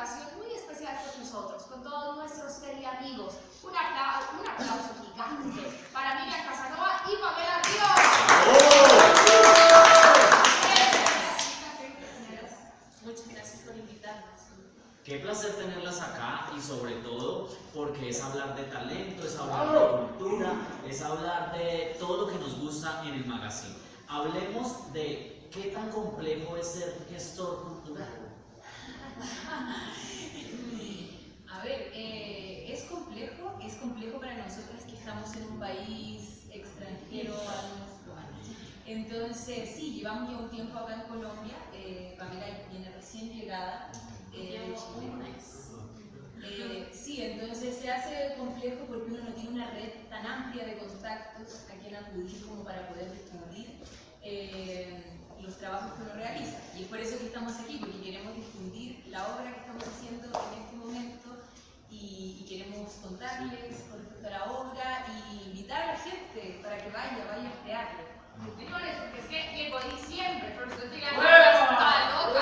ocasión muy especial con nosotros, con todos nuestros amigos. Un aplauso gigante para Miriam Casanova y Pamela Ríos. Muchas gracias por invitarnos. Qué placer tenerlas acá y sobre todo porque es hablar de talento, es hablar de cultura, es hablar de todo lo que nos gusta en el magazine. Hablemos de qué tan complejo es ser gestor cultural. A ver, es complejo para nosotras que estamos en un país extranjero. Entonces, sí, llevamos ya un tiempo acá en Colombia. Pamela viene recién llegada. Llevo un mes. Sí, entonces se hace complejo porque uno no tiene una red tan amplia de contactos a quien acudir como para poder difundir los trabajos que uno realiza. Y es por eso que estamos aquí, porque queremos difundir la obra que estamos haciendo en este momento y queremos contarles con respecto a la obra y invitar a la gente para que vaya al teatro. Señores, porque es que llegó diciembre, pero usted tiene está loca.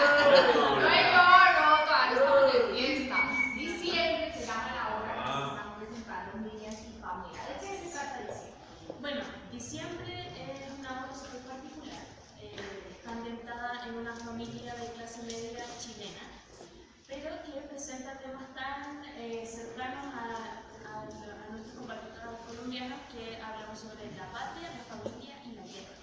No, estamos de fiesta. Diciembre se llama la obra que se están presentando Miriam y Pamela. ¿De qué se trata diciembre? Bueno, diciembre es una obra súper particular. Está ambientada en una familia de clase media chilena, pero que presenta temas tan cercanos a nuestros compatriotas colombianos, que hablamos sobre la patria, la familia y la guerra.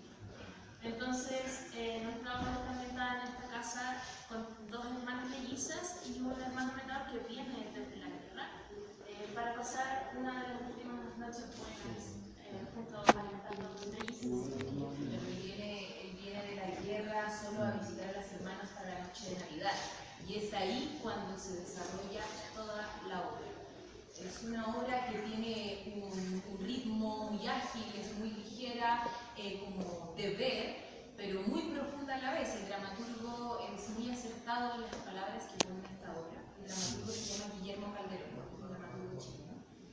Entonces, nuestra obra está ambientada en esta casa con dos hermanas mellizas y un hermano menor que viene desde la guerra para pasar una de las últimas noches buenas junto a los mellizos. Él viene de la guerra solo a visitar a las hermanas para la noche de Navidad. Y es ahí cuando se desarrolla toda la obra. Es una obra que tiene un ritmo muy ágil, es muy ligera, como de ver, pero muy profunda a la vez. El dramaturgo es muy acertado en las palabras que pone en esta obra. El dramaturgo se llama Guillermo Calderón, es un dramaturgo chileno.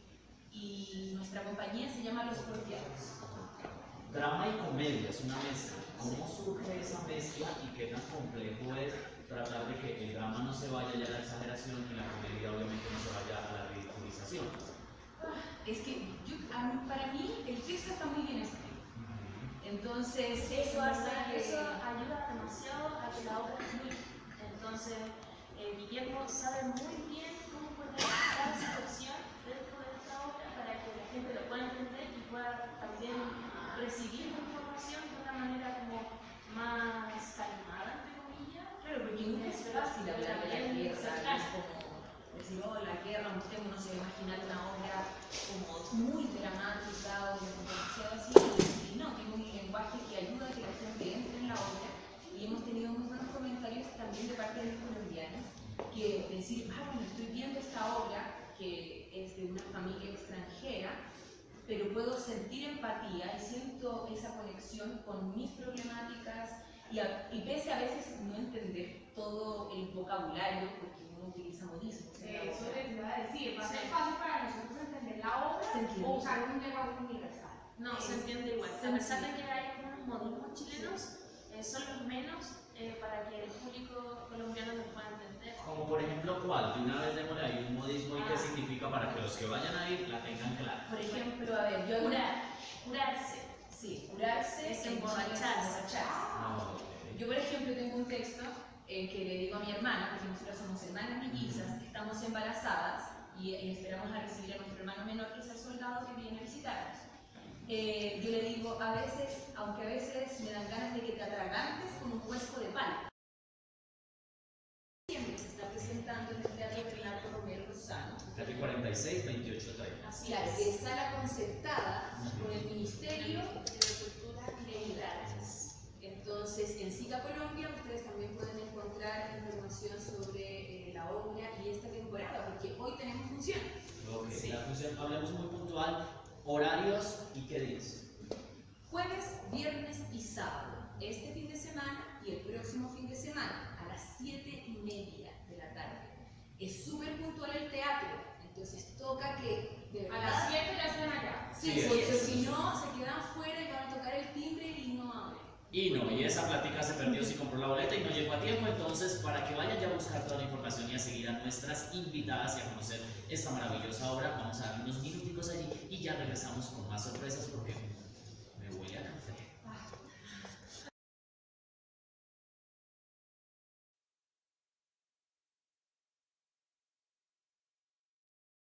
Y nuestra compañía se llama Los Porfiados. Drama y comedia es una mezcla. ¿Cómo surge esa mezcla y qué tan complejo es tratar de que el drama no se vaya ya a la exageración y la comedia obviamente no se vaya a la ridiculización? Es que para mí el texto está muy bien escrito. Entonces eso ayuda demasiado a que la obra fluya. Entonces Guillermo sabe muy bien cómo poner cada situación dentro de esta obra para que la gente lo pueda entender y pueda también recibir la información de una manera como más calmada, entre comillas. Claro, porque nunca es fácil hablar de la guerra, es como decir, oh, la guerra, usted no se va a imaginar una obra como muy dramática o demasiado así, y no, tiene un lenguaje que ayuda a que la gente entre en la obra, y hemos tenido muy buenos comentarios también de parte de los colombianos, que decir, bueno, estoy viendo esta obra que es de una familia extranjera, pero puedo sentir empatía y siento esa conexión con mis problemáticas y pese a veces no entender todo el vocabulario porque uno utiliza modismos. Eso les iba a decir, ¿va a ser fácil para nosotros entender la obra o usar un lenguaje universal? No, se entiende igual. A pesar de que hay algunos modismos chilenos, son los menos para que el público colombiano los pueda entender. Como por ejemplo, ¿cuál? De una vez démosle ahí un modismo y qué significa para que los que vayan a ir la tengan clara. Por ejemplo, a ver, yo... Curarse. Sí, curarse es emborracharse. Yo, por ejemplo, tengo un texto que le digo a mi hermana, porque nosotros somos hermanas mellizas, estamos embarazadas y esperamos a recibir a nuestro hermano menor, que es el soldado que viene a visitarnos. Yo le digo, a veces, aunque a veces me dan ganas de que te atragantes con un cuesco de pan. Siempre se está presentando en el Teatro Bernardo Romero Lozano. Teatro 46, 28, 30. Así es sala concertada por el Ministerio de Cultura y de Artes. Entonces, en SICA Colombia ustedes también pueden encontrar información sobre la obra y esta temporada, porque hoy tenemos función. Ok, sí. La función, hablemos muy puntual, horarios y qué días. Jueves, viernes y sábado, este fin de semana y el próximo fin de semana, a las 7:30 de la tarde. Es súper puntual el teatro, entonces toca que... de verdad, a las 7 ya están allá. Sí, porque si no, se quedan fuera y van a tocar el timbre y no abren. Y no, y esa plática se perdió si compró la boleta y no llegó a tiempo. Entonces, para que vayan ya a buscar toda la información y a seguir a nuestras invitadas y a conocer esta maravillosa obra, vamos a dar unos minuticos allí y ya regresamos con más sorpresas porque me huele a café.